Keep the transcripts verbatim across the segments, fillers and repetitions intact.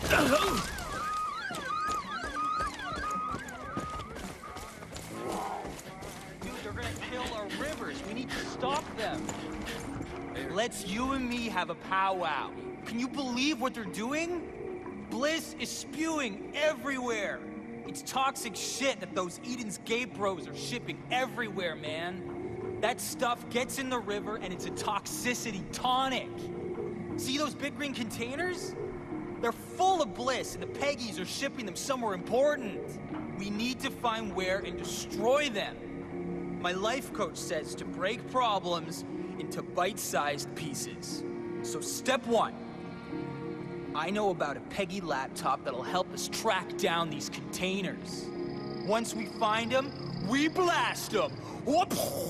they're gonna kill our rivers. We need to stop them. Let's you and me have a powwow. Can you believe what they're doing? Bliss is spewing everywhere. It's toxic shit that those Eden's Gate bros are shipping everywhere, man. That stuff gets in the river and it's a toxicity tonic. See those big green containers? They're full of bliss and the Peggies are shipping them somewhere important. We need to find where and destroy them. My life coach says to break problems into bite-sized pieces. So step one, I know about a Peggy laptop that'll help us track down these containers. Once we find them, we blast them. I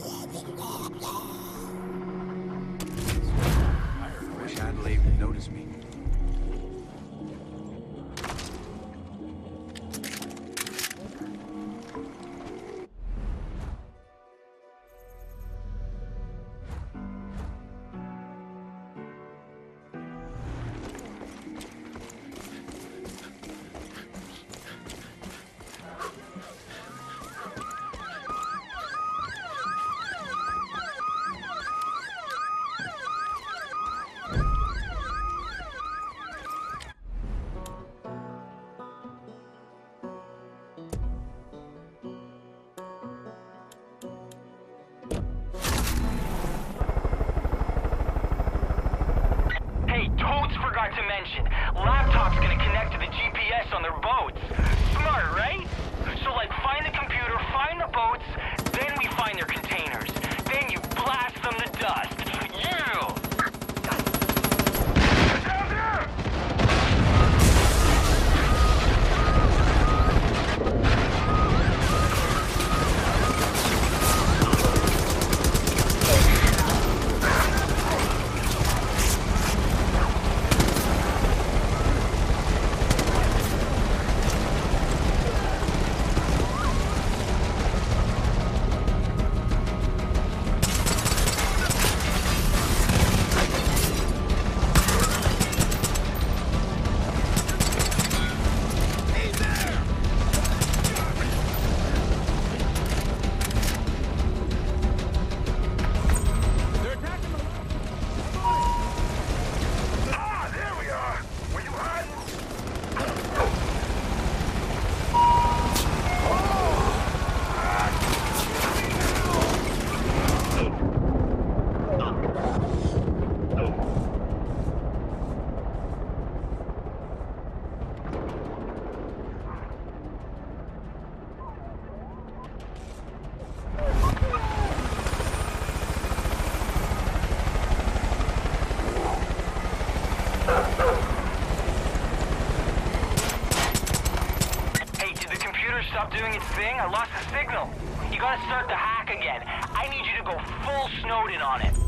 wish Adelaide would notice me. Forgot to mention, laptop's gonna connect to the G P S on their boats. Smart, right? So like, find the computer, find the boats, then we find their containers. Then you blast them to dust. You! Get down there! Stop doing its thing? I lost the signal. You gotta start the hack again. I need you to go full Snowden on it.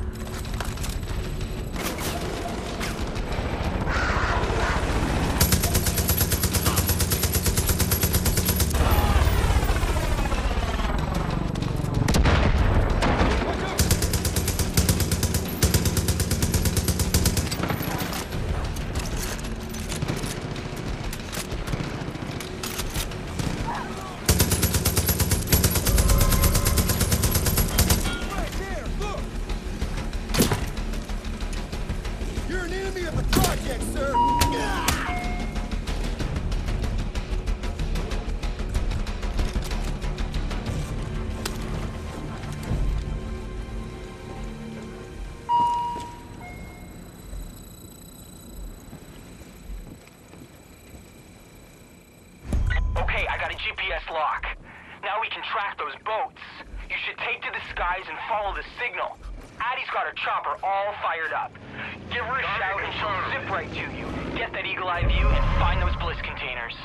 G P S lock. Now we can track those boats. You should take to the skies and follow the signal. Addie's got her chopper all fired up. Give her a shout and she'll zip right to you. Get that eagle eye view and find those bliss containers.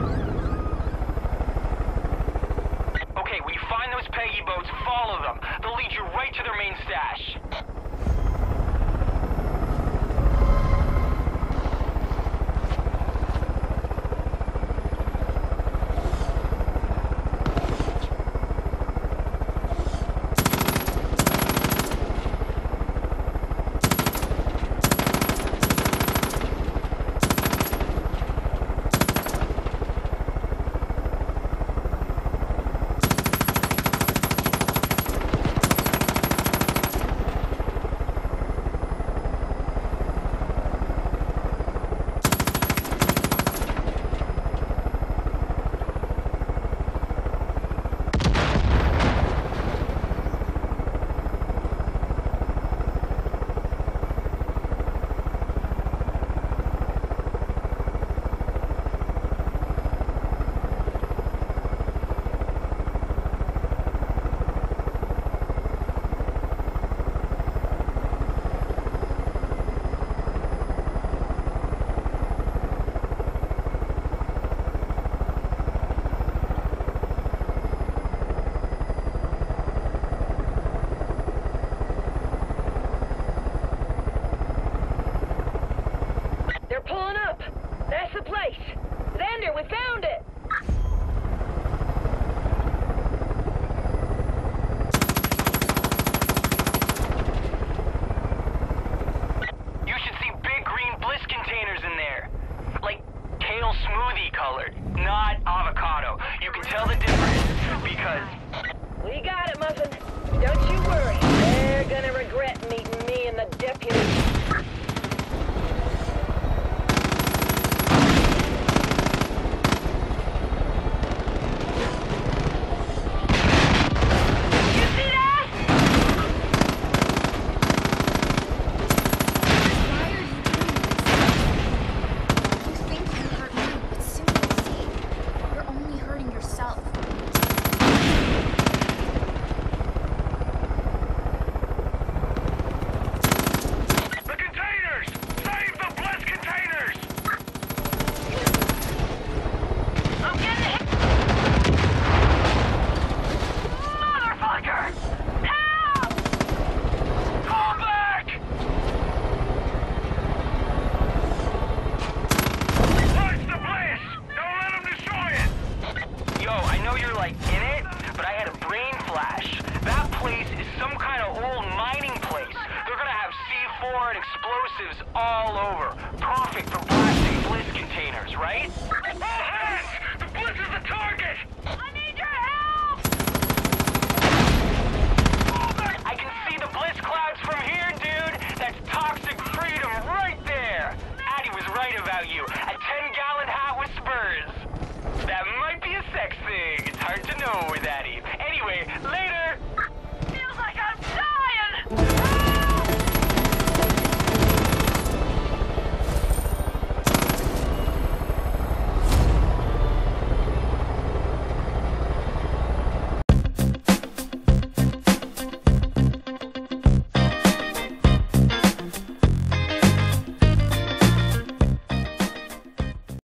Follow them. The not avocado. You can tell the difference because... We got it, Muffin. Don't you worry. They're gonna regret meeting me and the deputy. Explosives all over. Perfect for blasting Bliss containers, right?